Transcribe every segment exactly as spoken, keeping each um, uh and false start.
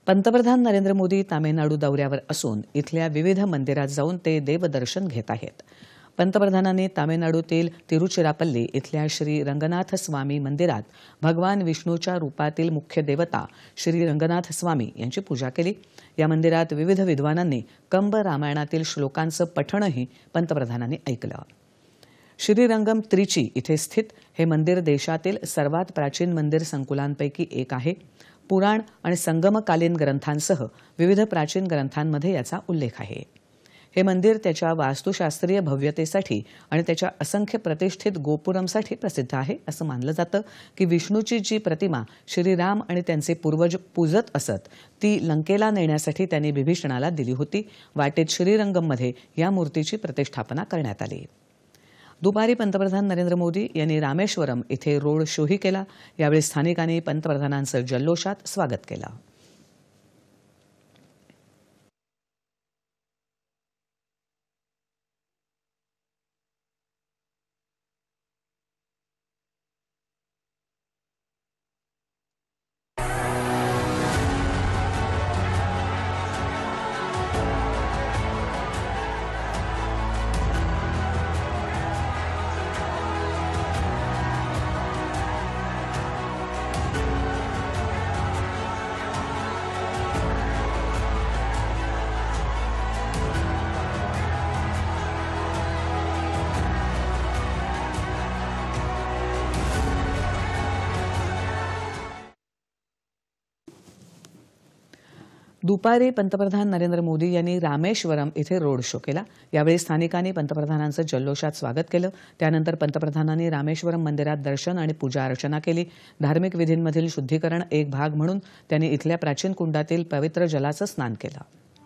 पंतप्रधान नरेंद्र मोदी तामिळनाडू दौऱ्यावर असून इथल्या विविध मंदिरात जाऊन ते देवदर्शन घेत आहेत. पंतप्रधानांनी तामिळनाडूतील तिरुचिरापल्ली इथल्या श्री रंगनाथ स्वामी मंदिरात भगवान विष्णूच्या रूपातील मुख्य देवता श्री रंगनाथ स्वामी यांची पूजा केली. या मंदिरात विविध विद्वानांनी कंब रामायणातील श्लोकांचं पठणही पंतप्रधानांनी ऐकलं. श्रीरंगम त्रिची इथे स्थित हे मंदिर देशातील सर्वात प्राचीन मंदिर संकुलांपैकी एक आहे. पुराण आणि संगमकालीन ग्रंथांसह विविध प्राचीन ग्रंथांमध्ये याचा उल्लेख आहे. हे मंदिर त्याच्या वास्तुशास्त्रीय भव्यतेसाठी आणि त्याच्या असंख्य प्रतिष्ठित गोपुरमसाठी प्रसिद्ध आहे. असं मानलं जातं की विष्णूची जी प्रतिमा श्रीराम आणि त्यांचे पूर्वज पूजत असत ती लंकेला नेण्यासाठी त्यांनी विभीषणाला दिली होती. वाटेत श्रीरंगममध्ये या मूर्तीची प्रतिष्ठापना करण्यात आली. दुपारी पंतप्रधान नरेंद्र मोदी यांनी रामेश्वरम इथे रोड शोही केला. यावेळी स्थानिकांनी पंतप्रधानांचं जल्लोषात स्वागत केलं. दुपारी पंतप्रधान नरेंद्र मोदी यांनी रामेश्वरम इथे रोड शो केला. यावेळी स्थानिकांनी पंतप्रधानांचं जल्लोषात स्वागत केलं. त्यानंतर पंतप्रधानांनी रामेश्वरम मंदिरात दर्शन आणि पूजा अर्चना केली. धार्मिक विधींमधील शुद्धीकरण एक भाग म्हणून त्यांनी इथल्या प्राचीन कुंडातील पवित्र जलाचं स्नान केलं.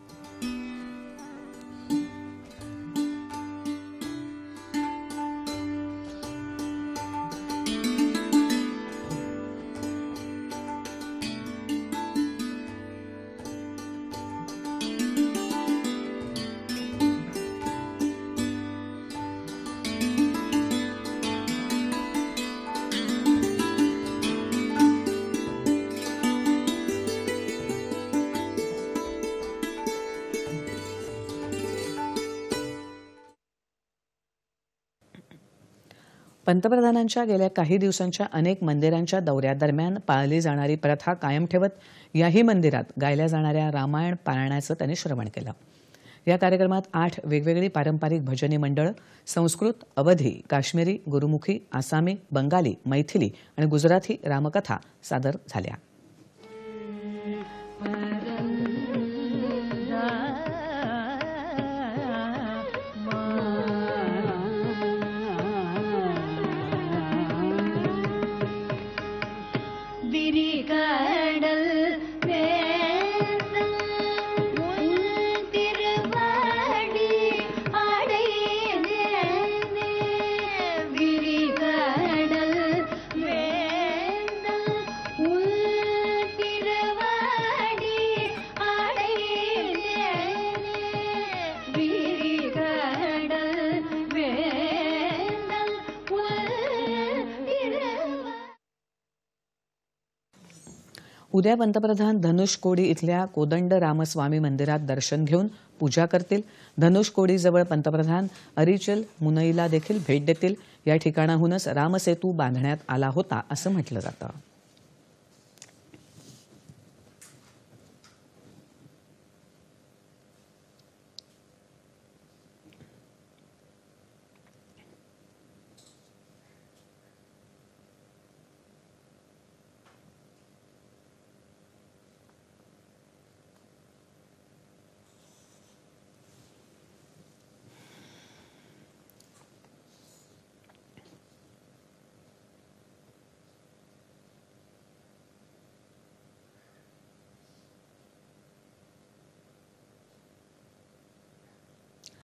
पंतप्रधानांच्या गेल्या काही दिवसांच्या अनेक मंदिरांच्या दौऱ्यादरम्यान पाळली जाणारी प्रथा कायम ठेवत याही मंदिरात गायल्या जाणाऱ्या रामायण पारायणाचं त्यांनी श्रवण केलं. या कार्यक्रमात आठ वेगवेगळी पारंपरिक भजनी मंडळं संस्कृत, अवधी, काश्मीरी, गुरुमुखी, आसामी, बंगाली, मैथिली आणि गुजराती रामकथा सादर झाल्या. उद्या पंतप्रधान धनुषकोडी इथल्या कोदंड रामस्वामी मंदिरात दर्शन घेऊन पूजा करतील. धनुषकोडीजवळ पंतप्रधान अरिचल मुनईला देखील भेट देतील. या ठिकाणाहूनच रामसेतू बांधण्यात आला होता असं म्हटलं जातं.